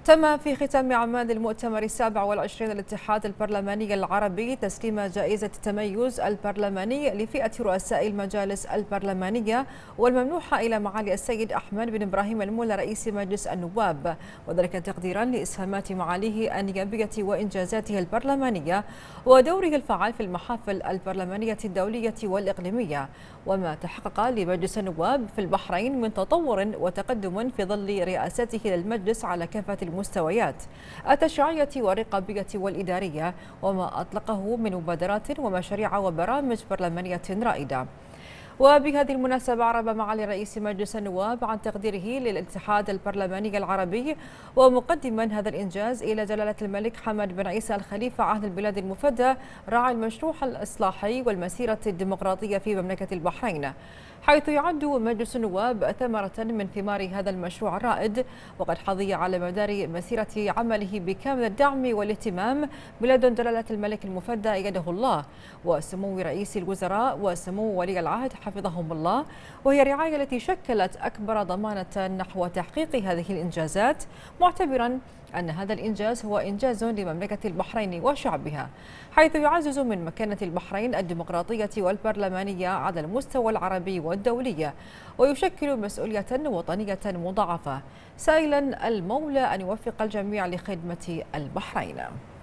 تم في ختام أعمال المؤتمر السابع والعشرين للاتحاد البرلماني العربي تسليم جائزة التميز البرلماني لفئة رؤساء المجالس البرلمانية والممنوحة إلى معالي السيد أحمد بن إبراهيم المولى رئيس مجلس النواب، وذلك تقديرا لإسهامات معاليه النيابية وإنجازاته البرلمانية ودوره الفعال في المحافل البرلمانية الدولية والإقليمية، وما تحقق لمجلس النواب في البحرين من تطور وتقدم في ظل رئاسته للمجلس على كافة المستويات التشريعية والرقابية والإدارية، وما أطلقه من مبادرات ومشاريع وبرامج برلمانية رائدة. وبهذه المناسبة عرب معالي رئيس مجلس النواب عن تقديره للاتحاد البرلماني العربي، ومقدما هذا الإنجاز إلى جلالة الملك حمد بن عيسى الخليفة عهد البلاد المفدى راعي المشروع الإصلاحي والمسيرة الديمقراطية في مملكة البحرين، حيث يعد مجلس النواب ثمرة من ثمار هذا المشروع الرائد، وقد حظي على مدار مسيرة عمله بكامل الدعم والاهتمام بلدن جلالة الملك المفدى أيده الله وسمو رئيس الوزراء وسمو ولي العهد حفظهم الله، وهي الرعاية التي شكلت أكبر ضمانة نحو تحقيق هذه الإنجازات، معتبرا أن هذا الإنجاز هو إنجاز لمملكة البحرين وشعبها، حيث يعزز من مكانة البحرين الديمقراطية والبرلمانية على المستوى العربي والدولي، ويشكل مسؤولية وطنية مضاعفة، سائلا المولى أن يوفق الجميع لخدمة البحرين.